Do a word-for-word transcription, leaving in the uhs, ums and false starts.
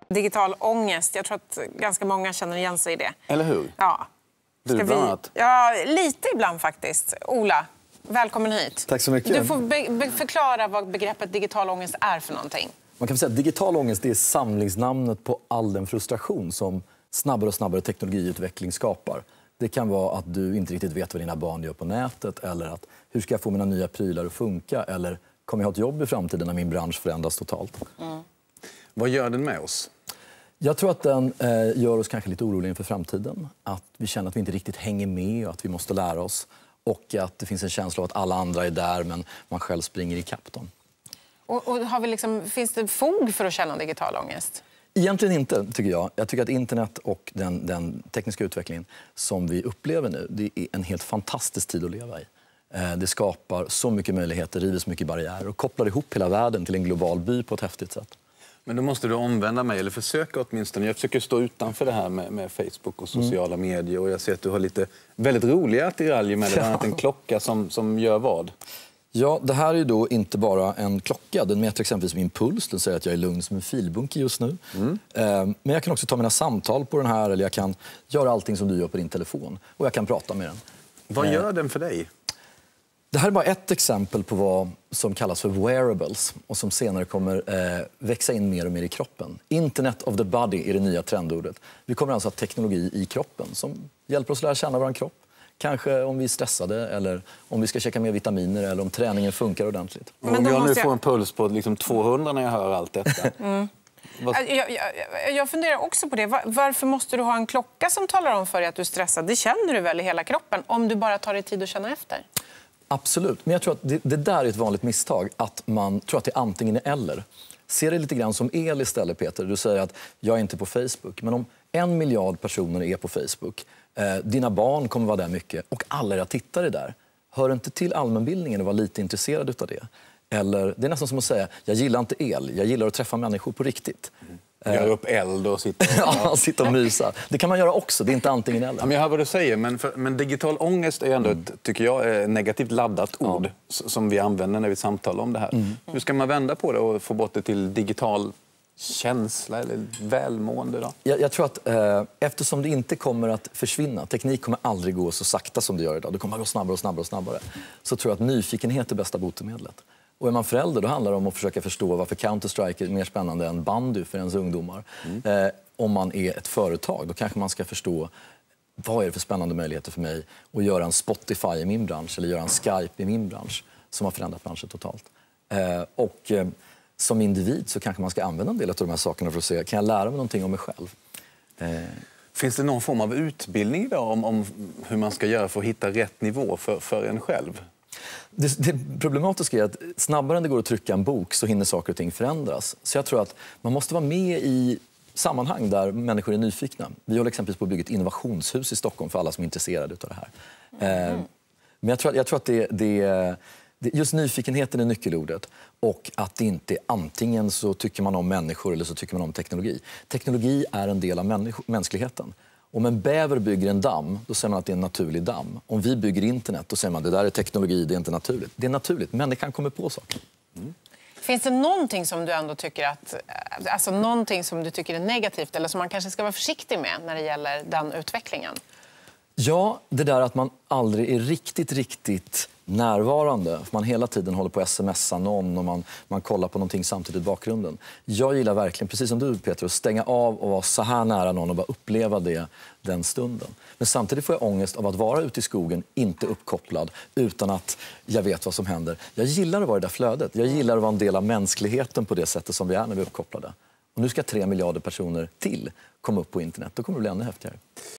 Digital ångest. Jag tror att ganska många känner igen sig i det. Eller hur? Ja. Du Ska bland vi... annat. Ja, lite ibland faktiskt. Ola, välkommen hit. Tack så mycket. Du får be- be- förklara vad begreppet digital ångest är för någonting. Man kan säga att digital ångest är samlingsnamnet på all den frustration som snabbare och snabbare teknologiutveckling skapar. Det kan vara att du inte riktigt vet vad dina barn gör på nätet, eller att hur ska jag få mina nya prylar att funka, eller kommer jag ha ett jobb i framtiden när min bransch förändras totalt. Mm. Vad gör den med oss? Jag tror att den eh, gör oss kanske lite oroliga inför framtiden. Att vi känner att vi inte riktigt hänger med och att vi måste lära oss. Och att det finns en känsla av att alla andra är där men man själv springer i kapp dem. Och, och har vi liksom, finns det fog för att känna digital ångest? Egentligen inte, tycker jag. Jag tycker att internet och den, den tekniska utvecklingen som vi upplever nu, det är en helt fantastisk tid att leva i. Eh, det skapar så mycket möjligheter, river så mycket barriärer och kopplar ihop hela världen till en global by på ett häftigt sätt. Men då måste du omvända mig, eller försöka åtminstone. Jag försöker stå utanför det här med, med Facebook och sociala mm. medier. Och jag ser att du har lite väldigt roliga attiraljer med det. Bland annat en klocka som, som gör vad? Ja, det här är ju då inte bara en klocka. Den mäter exempelvis min puls. Den säger att jag är lugn som en filbunke just nu. Mm. Men jag kan också ta mina samtal på den här. Eller jag kan göra allting som du gör på din telefon. Och jag kan prata med den. Vad gör den för dig? Det här är bara ett exempel på vad som kallas för wearables och som senare kommer eh, växa in mer och mer i kroppen. Internet of the body är det nya trendordet. Vi kommer alltså ha teknologi i kroppen som hjälper oss lära känna vår kropp. Kanske om vi är stressade eller om vi ska käka mer vitaminer eller om träningen funkar ordentligt. Men om jag nu får en puls på liksom tvåhundra när jag hör allt detta. Mm. Vad... Jag, jag, jag funderar också på det. Varför måste du ha en klocka som talar om för dig att du är stressad? Det känner du väl i hela kroppen om du bara tar dig tid att känna efter? Absolut, men jag tror att det, det där är ett vanligt misstag, att man tror att det är antingen eller. Se det lite grann som el istället, Peter. Du säger att jag är inte på Facebook, men om en miljard personer är på Facebook, eh, dina barn kommer vara där mycket och alla era tittare är där. Hör inte till allmänbildningen och var lite intresserad av det. Eller, det är nästan som att säga, jag gillar inte el, jag gillar att träffa människor på riktigt. Mm. Gör upp eld och sitta och... ja, sitta och mysa. Det kan man göra också, det är inte antingen eller. Ja, men jag hör vad du säger, men, för, men digital ångest är ändå ett, tycker jag, negativt laddat ord ja. som vi använder när vi samtalar om det här. Mm. Hur ska man vända på det och få bort det till digital känsla eller välmående då? Jag, jag tror att eh, eftersom det inte kommer att försvinna, teknik kommer aldrig gå så sakta som det gör idag, det kommer att gå snabbare och snabbare och snabbare, så tror jag att nyfikenhet är bästa botemedlet. Och är man förälder, då handlar det om att försöka förstå varför Counter-Strike är mer spännande än bandy för ens ungdomar. Mm. Eh, om man är ett företag, då kanske man ska förstå vad är det för spännande möjligheter för mig att göra en Spotify i min bransch eller göra en Skype i min bransch som har förändrat branschen totalt. Eh, och eh, som individ så kanske man ska använda en del av de här sakerna för att se, kan jag lära mig någonting om mig själv? Eh. Finns det någon form av utbildning idag om, om hur man ska göra för att hitta rätt nivå för, för en själv? Det, det problematiska är att snabbare än det går att trycka en bok så hinner saker och ting förändras. Så jag tror att man måste vara med i sammanhang där människor är nyfikna. Vi håller exempelvis på att bygga ett innovationshus i Stockholm för alla som är intresserade av det här. Mm. Eh, men jag tror, jag tror att det, det, det, just nyfikenheten är nyckelordet. Och att det inte är antingen så tycker man om människor eller så tycker man om teknologi. Teknologi är en del av människ- mänskligheten. Om en bäver bygger en damm, då säger man att det är en naturlig damm. Om vi bygger internet, då säger man att det där är teknologi, det är inte naturligt. Det är naturligt, människan kommer på saker. Mm. Finns det någonting som du ändå tycker att, alltså någonting som du tycker är negativt eller som man kanske ska vara försiktig med när det gäller den utvecklingen? Ja, det där att man aldrig är riktigt, riktigt närvarande. Man hela tiden håller på att smsa någon och man, man kollar på någonting samtidigt i bakgrunden. Jag gillar verkligen, precis som du Peter, att stänga av och vara så här nära någon och bara uppleva det den stunden. Men samtidigt får jag ångest av att vara ute i skogen, inte uppkopplad, utan att jag vet vad som händer. Jag gillar att vara i det där flödet. Jag gillar att vara en del av mänskligheten på det sättet som vi är när vi är uppkopplade. Och nu ska tre miljarder personer till komma upp på internet. Då kommer det bli ännu häftigare.